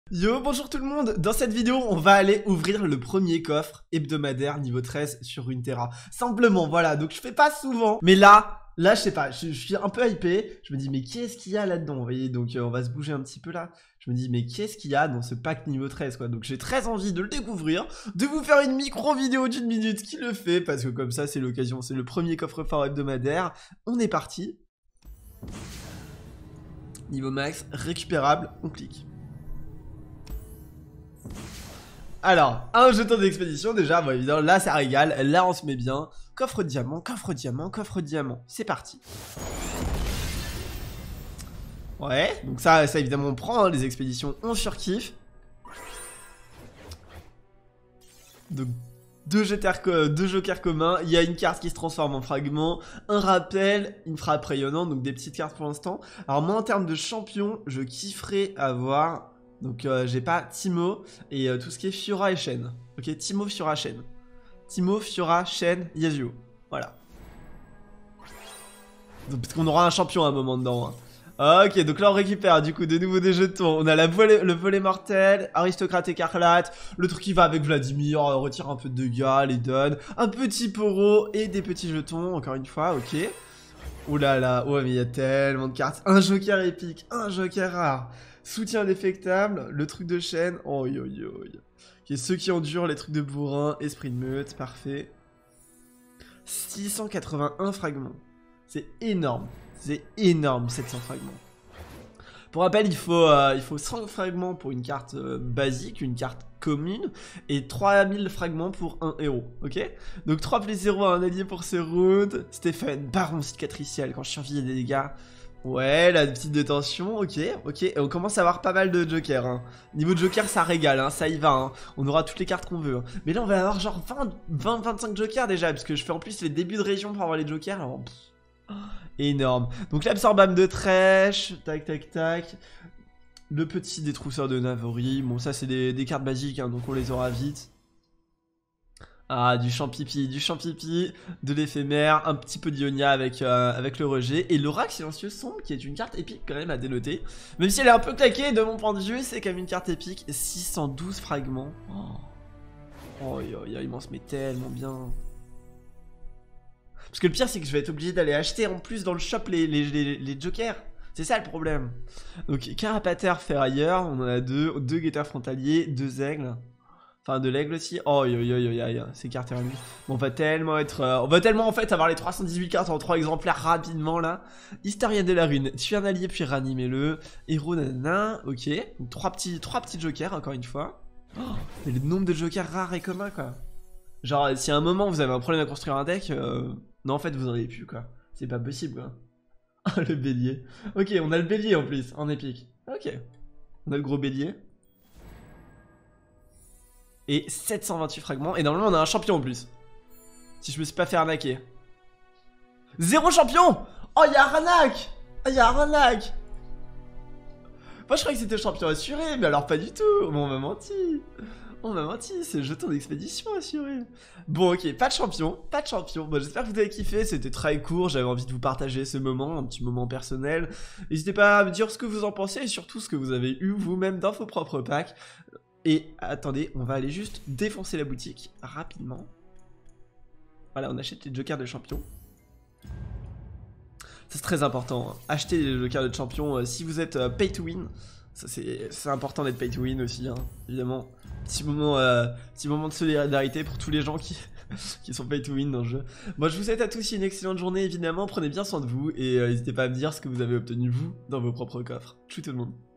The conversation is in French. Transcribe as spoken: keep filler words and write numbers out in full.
Yo, bonjour tout le monde. Dans cette vidéo, on va aller ouvrir le premier coffre hebdomadaire niveau treize sur Runeterra. Simplement, voilà, donc je fais pas souvent. Mais là, là, je sais pas, je, je suis un peu hypé. Je me dis, mais qu'est-ce qu'il y a là-dedans? Vous voyez, donc euh, on va se bouger un petit peu là. Je me dis, mais qu'est-ce qu'il y a dans ce pack niveau treize, quoi? Donc j'ai très envie de le découvrir, de vous faire une micro-vidéo d'une minute qui le fait, parce que comme ça, c'est l'occasion, c'est le premier coffre-fort hebdomadaire. On est parti. Niveau max, récupérable, on clique. Alors, un jeton d'expédition déjà, bon évidemment, là ça régale, là on se met bien. Coffre diamant, coffre diamant, coffre diamant, c'est parti. Ouais, donc ça, ça évidemment on prend, hein, les expéditions, on surkiffe. Donc, deux jokers, deux jokers communs, il y a une carte qui se transforme en fragment, un rappel, une frappe rayonnante, donc des petites cartes pour l'instant. Alors moi en termes de champion, je kifferais avoir... Donc euh, j'ai pas Teemo et euh, tout ce qui est Fiora et Shen. Ok, Teemo, Fiora, Shen. Teemo, Fiora, Shen, Yasuo. Voilà. Donc, parce qu'on aura un champion à un moment dedans. Hein. Ok, donc là on récupère du coup de nouveau des jetons. On a la volée, le volet mortel, aristocrate écarlate, le truc qui va avec Vladimir, euh, retire un peu de dégâts, les donne. Un petit poro et des petits jetons, encore une fois, ok. Ouh là là, ouais mais il y a tellement de cartes. Un joker épique, un joker rare. Soutien défectable, le truc de chaîne, oh yo yo yo. Okay, ceux qui endurent les trucs de bourrin, esprit de meute, parfait. six cent quatre-vingt-un fragments. C'est énorme, c'est énorme sept cents fragments. Pour rappel, il faut, euh, il faut cent fragments pour une carte euh, basique, une carte commune, et trois mille fragments pour un héros, ok? Donc trois plus zéro à un allié pour ce round. Stéphane, baron cicatriciel, quand je surveille des dégâts. Ouais, la petite détention, ok, ok, et on commence à avoir pas mal de jokers, hein. Niveau de joker, ça régale, hein, ça y va, hein. On aura toutes les cartes qu'on veut, hein. Mais là, on va avoir genre vingt, vingt, vingt-cinq jokers déjà, parce que je fais en plus les débuts de région pour avoir les jokers, alors... Pff, énorme. Donc l'absorbam de Trèche, tac, tac, tac. Le petit détrousseur de Navori, bon, ça c'est des, des cartes basiques, hein, donc on les aura vite. Ah, du champipi, du champipi, de l'éphémère, un petit peu d'Ionia avec, euh, avec le rejet, et l'oracle silencieux sombre qui est une carte épique quand même à dénoter. Même si elle est un peu claquée de mon point de vue, c'est quand même une carte épique. six cent douze fragments. Oh, oh yo, yo, il m'en se met tellement bien. Parce que le pire c'est que je vais être obligé d'aller acheter en plus dans le shop les, les, les, les jokers. C'est ça le problème. Donc carapater ferrailleur, on en a deux, deux guetteurs frontaliers, deux aigles. Enfin de l'aigle aussi. Oh yo yo yo yo yo. Ces cartes bon, on va tellement être euh, on va tellement en fait avoir les trois cent dix-huit cartes en trois exemplaires rapidement là. Historien de la rune. Tue un allié puis ranimez-le. Héros nanana. Ok. Donc trois petits trois petits jokers encore une fois. Oh, mais le nombre de jokers rares et communs quoi. Genre si à un moment vous avez un problème à construire un deck, euh... non en fait vous en avez plus quoi. C'est pas possible quoi. Oh le bélier. Ok, on a le bélier en plus en épique. Ok. On a le gros bélier. Et sept cent vingt-huit fragments. Et normalement on a un champion en plus. Si je me suis pas fait arnaquer. Zéro champion. Oh y'a arnaque. Oh y'a arnaque. Moi je croyais que c'était champion assuré. Mais alors pas du tout. Bon, on m'a menti. On m'a menti. C'est le jeton d'expédition assuré. Bon ok, pas de champion. Pas de champion. Bon j'espère que vous avez kiffé. C'était très court. J'avais envie de vous partager ce moment. Un petit moment personnel. N'hésitez pas à me dire ce que vous en pensez. Et surtout ce que vous avez eu vous-même dans vos propres packs. Et attendez, on va aller juste défoncer la boutique rapidement. Voilà, on achète les jokers de champion. C'est très important, hein. Achetez les jokers de champion euh, si vous êtes euh, pay to win. C'est important d'être pay to win aussi, hein, évidemment. Petit moment, euh, petit moment de solidarité pour tous les gens qui, qui sont pay to win dans le jeu. Moi, je vous souhaite à tous une excellente journée, évidemment. Prenez bien soin de vous et euh, n'hésitez pas à me dire ce que vous avez obtenu, vous, dans vos propres coffres. Tchou tout le monde.